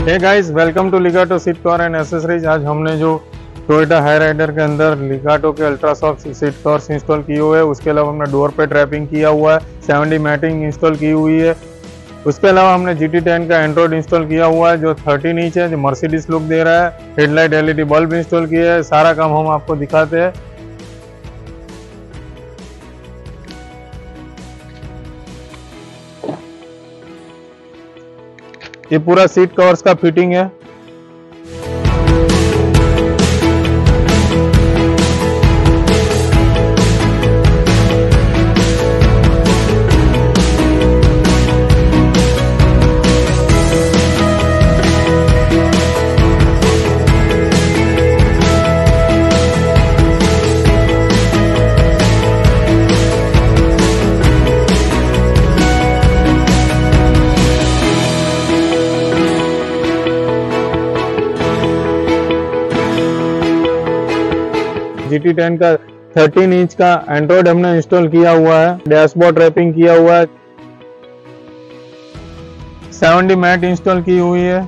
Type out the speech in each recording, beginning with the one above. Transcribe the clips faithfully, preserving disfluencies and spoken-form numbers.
Hey guys, welcome to Ligato seat cover and accessories. आज हमने जो टोयोटा हाई राइडर के अंदर लिगाटो के ultra soft seat covers install किए हुए हैं, उसके अलावा हमने डोर पे ट्रैपिंग किया हुआ है, सेवन डी मैटिंग इंस्टॉल की हुई है। उसके अलावा हमने जी टी टेन का एंड्रॉइड इंस्टॉल किया हुआ है जो थर्टीन इंच है, जो मर्सिडीज लुक दे रहा है। Headlight L E D bulb install किया है। सारा काम हम आपको दिखाते हैं। ये पूरा सीट कवर्स का फिटिंग है। जी टी टेन का थर्टीन इंच का एंड्रॉइड हमने इंस्टॉल किया हुआ है। डैशबोर्ड रैपिंग किया हुआ है। सेवन डी मैट इंस्टॉल की हुई है।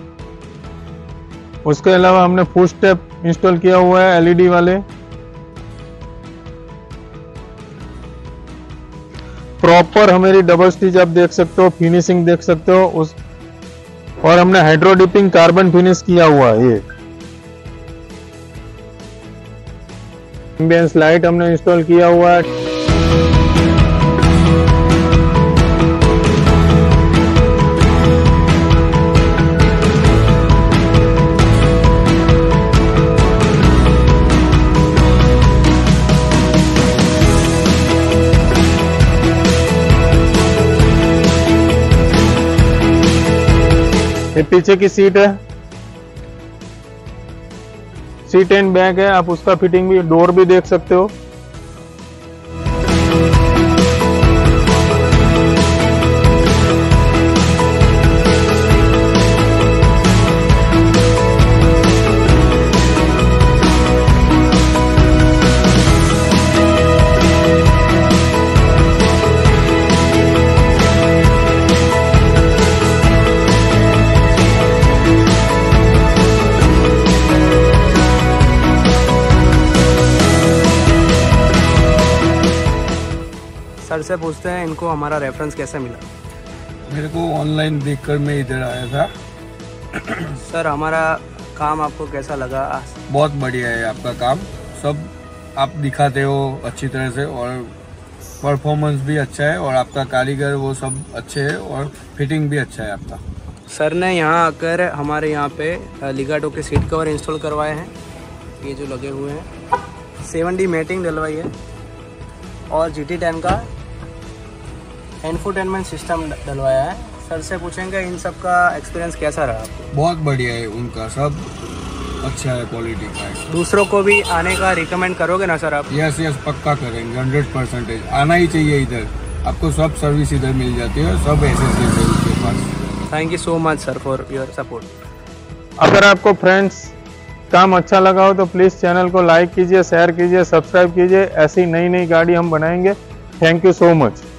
उसके अलावा हमने फुट स्टेप इंस्टॉल किया हुआ है एल ई डी वाले। प्रॉपर हमारी डबल स्टिच आप देख सकते हो, फिनिशिंग देख सकते हो उस और हमने हाइड्रो डिपिंग कार्बन फिनिश किया हुआ है। ये एम्बियंस लाइट हमने इंस्टॉल किया हुआ है। ये पीछे की सीट है, सीट एंड बैक है। आप उसका फिटिंग भी, डोर भी देख सकते हो। सर से पूछते हैं इनको हमारा रेफरेंस कैसे मिला। मेरे को ऑनलाइन देखकर मैं इधर आया था। सर हमारा काम आपको कैसा लगा? बहुत बढ़िया है आपका काम, सब आप दिखाते हो अच्छी तरह से और परफॉर्मेंस भी अच्छा है और आपका कारीगर वो सब अच्छे है और फिटिंग भी अच्छा है आपका। सर ने यहाँ आकर हमारे यहाँ पे लिगाटो के सीट कवर इंस्टॉल करवाए हैं, ये जो लगे हुए हैं। सेवन डी मैटिंग डलवाई है और जी टी टेन का इंफोटेनमेंट सिस्टम डलवाया है। सर से पूछेंगे इन सब का एक्सपीरियंस कैसा रहा आपको? बहुत बढ़िया है, उनका सब अच्छा है, क्वालिटी का है। दूसरों को भी आने का रिकमेंड करोगे ना सर आप? यस यस पक्का करेंगे, हंड्रेड परसेंटेज आना ही चाहिए इधर। आपको सब सर्विस इधर मिल जाती है, सब एसेसरीज है उसके पास। Thank you so much sir for your support. अगर आपको फ्रेंड्स काम अच्छा लगा हो तो प्लीज चैनल को लाइक कीजिए, शेयर कीजिए, सब्सक्राइब कीजिए। ऐसी नई नई गाड़ी हम बनाएंगे। Thank you so much.